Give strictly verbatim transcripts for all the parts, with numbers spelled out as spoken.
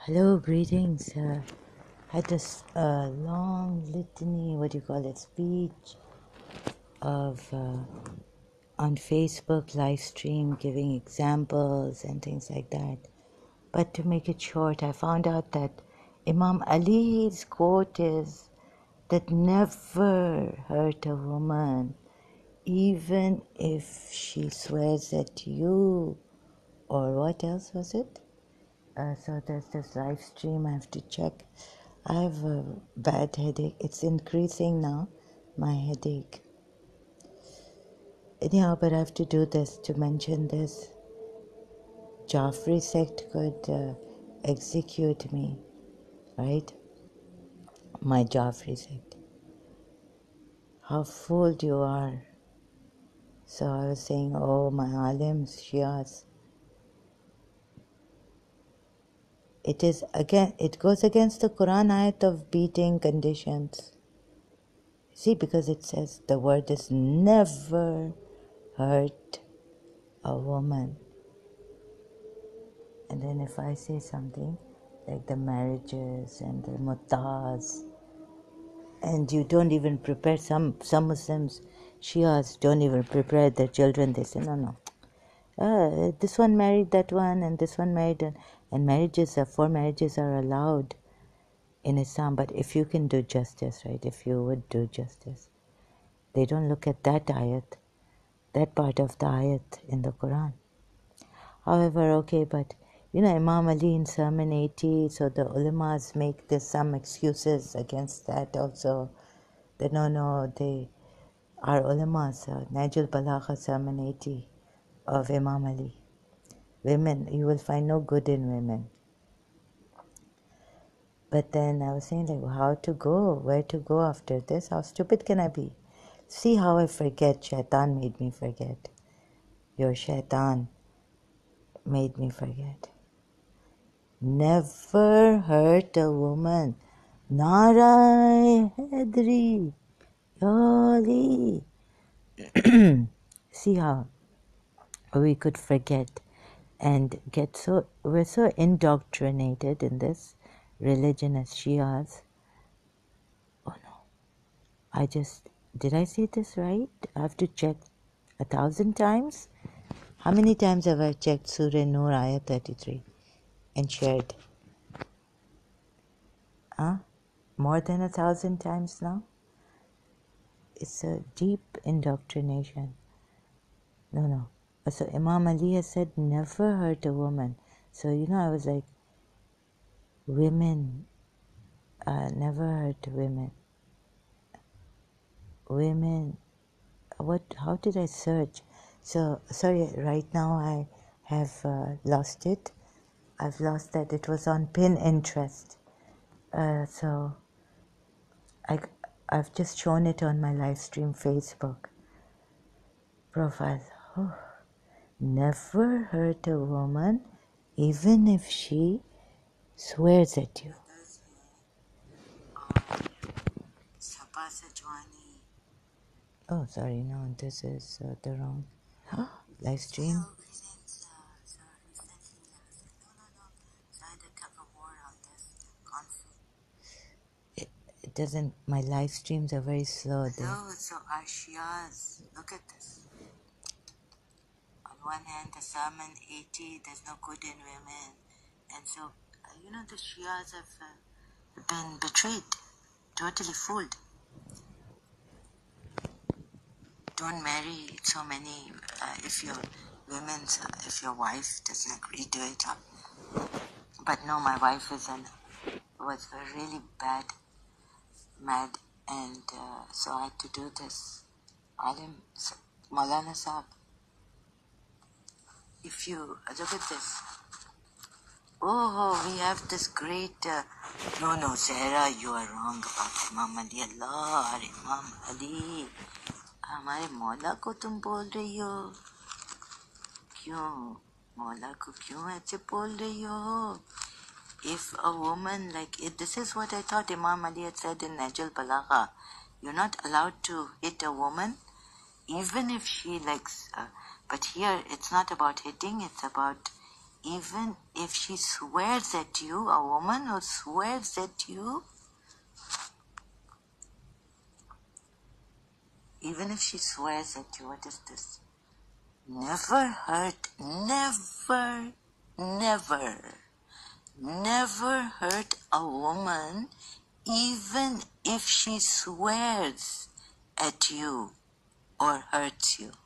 Hello, greetings. Uh, I had this uh, long litany, what do you call it, speech of uh, on Facebook live stream giving examples and things like that. But to make it short, I found out that Imam Ali's quote is that never hurt a woman, even if she swears at you, or what else was it? Uh, so there's this live stream I have to check. I have a bad headache. It's increasing now, my headache. Anyhow, but I have to do this to mention this. Joffrey sect could uh, execute me, right? My Joffrey sect. How fooled you are. So I was saying, oh, my alims, Shias. It is again. It goes against the Quran ayat of beating conditions. See, because it says the word is never hurt a woman. And then if I say something like the marriages and the mutaz, and you don't even prepare, some, some Muslims, Shias don't even prepare their children. They say, no, no. Uh, this one married that one and this one married. And, and marriages, are, four marriages are allowed in Islam. But if you can do justice, right, if you would do justice, they don't look at that ayat, that part of the ayat in the Quran. However, okay, but you know, Imam Ali in Sermon eighty, so the ulamas make this some excuses against that also. That no, no, they are ulamas, uh, Najul Balagha Sermon eighty of Imam Ali. Women, you will find no good in women. But then I was saying, like, how to go, where to go after this? How stupid can I be? See how I forget. Shaitan made me forget. Your shaitan made me forget. Never hurt a woman. Narai Hedri Yoli. See how we could forget and get so, we're so indoctrinated in this religion as Shias. Oh no, I just, did I say this right? I have to check a thousand times. How many times have I checked Surah Nur Ayah thirty-three and shared? Huh? More than a thousand times now? It's a deep indoctrination. No, no. So Imam Ali has said, never hurt a woman. So, you know, I was like, women, uh, never hurt women. Women, what, how did I search? So, sorry, right now I have uh, lost it. I've lost that. It was on Pinterest. Uh, so, I, I've just shown it on my live stream Facebook profile. Oh. Never hurt a woman, even if she swears at you. Oh, sorry, no, this is uh, the wrong live stream. It, it doesn't, my live streams are very slow. Hello, so our Shias, look at this. On one hand, the Sermon eighty, there's no good in women. And so, uh, you know, the Shias have uh, been betrayed, totally fooled. Don't marry so many, uh, if your women's, uh, if your wife doesn't agree to it. But no, my wife is an, was a really bad, mad, and uh, so I had to do this. Alim, Maulana Saab, if you, look at this. Oh, we have this great, uh, no, no, Sarah, you are wrong about Imam Ali. Allah, Imam Ali. हमारे मौला को तुम बोल रही हो क्यों मौला को क्यों ऐसे बोल रही हो if a woman like it, this is what I thought Imam Ali had said in Najul Balagha, you're not allowed to hit a woman even if she likes uh, but here it's not about hitting, it's about even if she swears at you, a woman who swears at you, even if she swears at you, what is this? Never hurt, never, never, never hurt a woman, even if she swears at you or hurts you.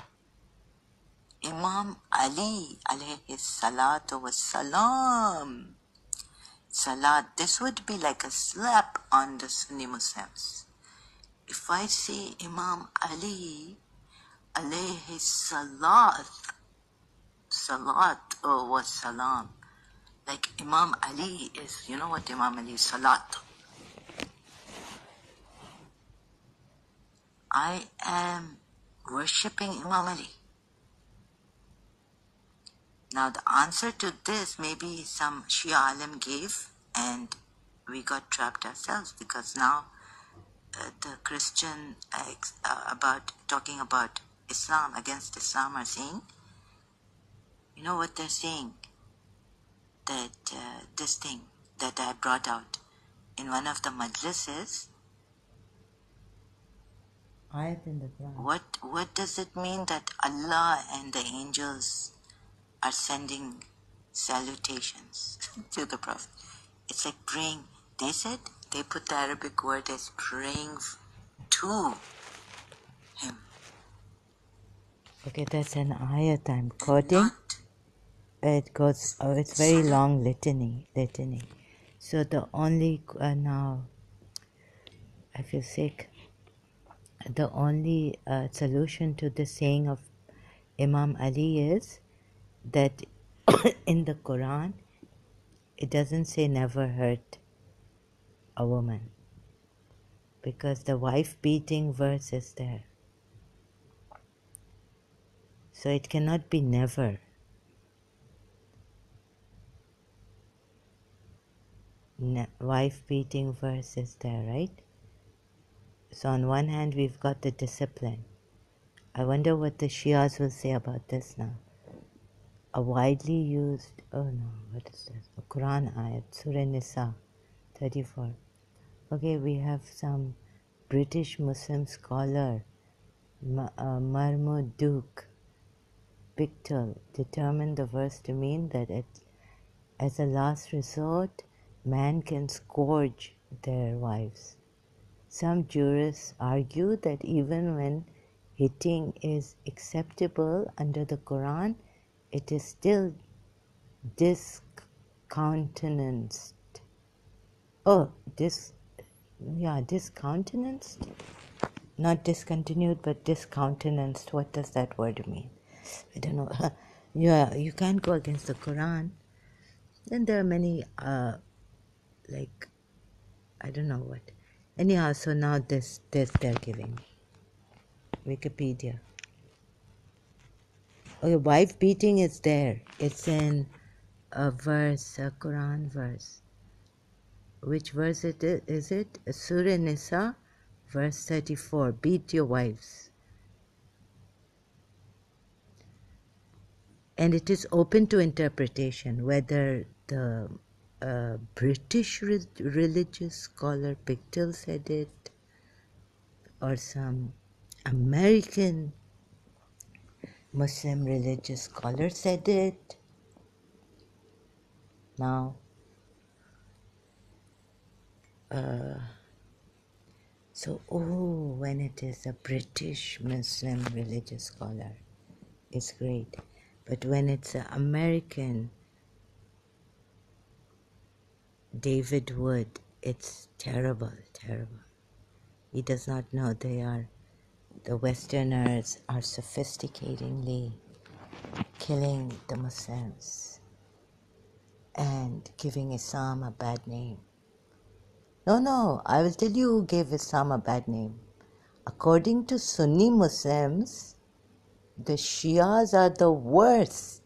Imam Ali alayhi salatu was salam. Salat, this would be like a slap on the Sunni Muslims. If I say Imam Ali alayhi salat, salat oh, was salam. Like Imam Ali is, you know what Imam Ali is? Salat. I am worshipping Imam Ali. Now the answer to this maybe some Shia alim gave and we got trapped ourselves, because now uh, the Christian uh, uh, about talking about Islam, against Islam, are saying, you know what they're saying? That uh, this thing that I brought out in one of the majlises, Ayat in the Quran. What, what does it mean that Allah and the angels are sending salutations to the Prophet? It's like praying. They said, they put the Arabic word as praying to him. Okay, that's an ayat I'm quoting. Not It goes, oh, it's very long litany, litany. So the only, uh, now, I feel sick. The only uh, solution to the saying of Imam Ali is that in the Quran, it doesn't say never hurt a woman, because the wife beating verse is there. So it cannot be never. Ne- wife beating verse is there, right? So on one hand, we've got the discipline. I wonder what the Shias will say about this now. A widely used, oh no, what is this? A Quran ayat, Surah Nisa, thirty-four. Okay, we have some British Muslim scholar, Ma- uh, Marmaduke Pictel, determined the verse to mean that it, as a last resort, man can scourge their wives. Some jurists argue that even when hitting is acceptable under the Quran, it is still discountenanced. Oh, dis, yeah, discountenanced? Not discontinued, but discountenanced. What does that word mean? I don't know. Yeah, you can't go against the Quran. Then there are many, uh, like, I don't know what. Anyhow, so now this, this they're giving. Wikipedia. Okay, wife beating is there. It's in a verse, a Quran verse. Which verse it is, is it? Surah Nisa, verse thirty-four. Beat your wives. And it is open to interpretation whether the uh, British re- religious scholar Pictel said it or some American Muslim religious scholar said it. Now, uh, so, oh, when it is a British Muslim religious scholar, it's great. But when it's an American David Wood, it's terrible, terrible. He does not know they are, the Westerners are sophisticatingly killing the Muslims and giving Islam a bad name. No, no, I will tell you who gave Islam a bad name. According to Sunni Muslims, the Shias are the worst.